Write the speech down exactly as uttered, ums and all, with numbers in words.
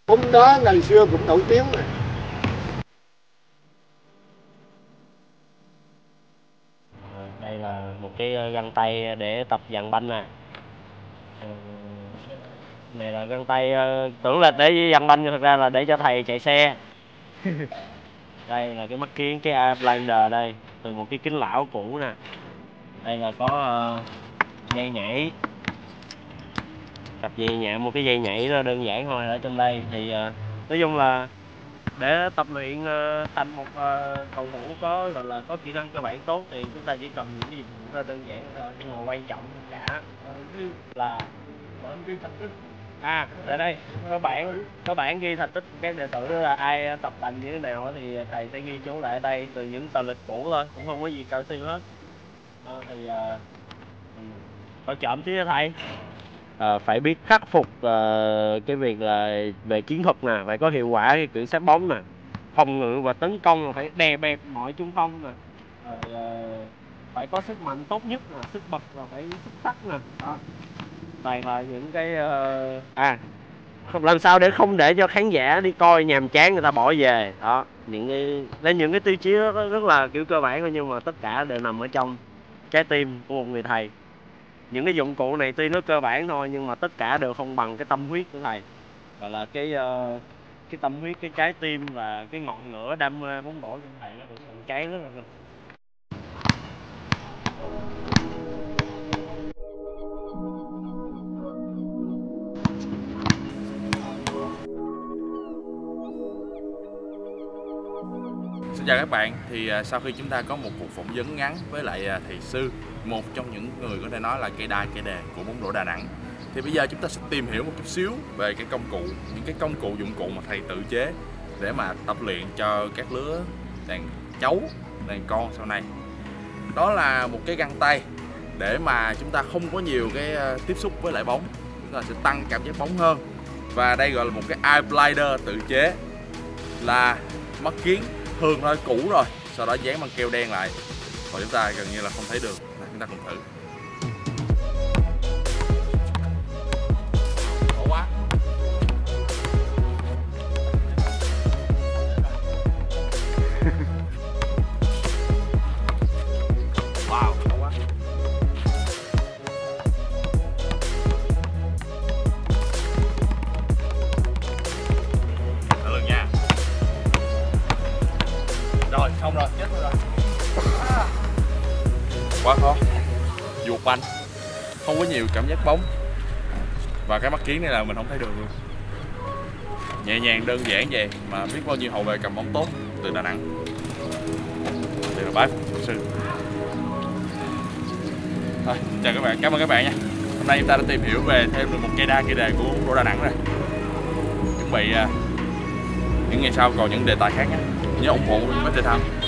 Bóng đá ngày xưa cũng nổi tiếng này. Đây là một cái găng tay để tập dàn banh nè. Này là găng tay tưởng là để dàn banh nhưng thật ra là để cho thầy chạy xe. Đây là cái mắt kiến, cái Outlander đây, từ một cái kính lão cũ nè. Đây là có uh, dây nhảy, cặp dây nhảy, một cái dây nhảy nó đơn giản thôi ở trong đây. Thì uh, nói chung là để tập luyện uh, thành một uh, cầu thủ có gọi là có kỹ năng cơ bản tốt thì chúng ta chỉ cần những cái gì nó đơn giản thôi, nhưng mà quan trọng cả là vẫn cái thành tích. À, tại đây các bạn các bạn ghi thành tích các đệ tử là ai tập tành như thế nào thì thầy sẽ ghi chú lại ở đây từ những tờ lịch cũ thôi, cũng không có gì cao siêu hết. À, thì uh, phải chậm chứ thầy. À, phải biết khắc phục uh, cái việc là về chiến thuật nè, phải có hiệu quả cái kiểm soát bóng nè, phòng ngự và tấn công là phải đè bẹp mọi trung phong nè, rồi uh, phải có sức mạnh tốt nhất nè, sức bật là phải xuất sắc nè. Đó, toàn là những cái uh... à không làm sao để không để cho khán giả đi coi nhàm chán người ta bỏ về. Đó, những cái lấy những cái tiêu chí rất, rất là kiểu cơ bản thôi, nhưng mà tất cả đều nằm ở trong trái tim của một người thầy. Những cái dụng cụ này tuy nó cơ bản thôi nhưng mà tất cả đều không bằng cái tâm huyết của thầy, gọi là cái uh, cái tâm huyết, cái trái tim và cái ngọn lửa đam mê bóng rổ của thầy nó được cháy rất là. Xin chào các bạn, thì sau khi chúng ta có một cuộc phỏng vấn ngắn với lại thầy Sư, một trong những người có thể nói là cây đai cây đề của bóng rổ Đà Nẵng, thì bây giờ chúng ta sẽ tìm hiểu một chút xíu về cái công cụ, những cái công cụ dụng cụ mà thầy tự chế để mà tập luyện cho các lứa đàn cháu, đàn con sau này. Đó là một cái găng tay để mà chúng ta không có nhiều cái tiếp xúc với lại bóng, chúng ta sẽ tăng cảm giác bóng hơn. Và đây gọi là một cái eye blinder tự chế, là mắt kiến thường thôi, cũ rồi, sau đó dán bằng keo đen lại, và chúng ta gần như là không thấy được. Này, chúng ta cùng thử. Khổ quá. Wow, khổ quá. Thử lần nha. Rồi, xong rồi, chết rồi. À. Quá khó. Vuột banh, không có nhiều cảm giác bóng. Và cái mắt kiến này là mình không thấy được luôn. Nhẹ nhàng đơn giản vậy mà biết bao nhiêu hậu vệ cầm bóng tốt từ Đà Nẵng. Đây là bái phục sư. Thôi, chào các bạn, cảm ơn các bạn nha. Hôm nay chúng ta đã tìm hiểu về thêm được một cây đa cây đề của bóng rổ Đà Nẵng rồi. Chuẩn bị uh, những ngày sau còn những đề tài khác nhé. Nhớ ủng hộ Bách Thể Thao.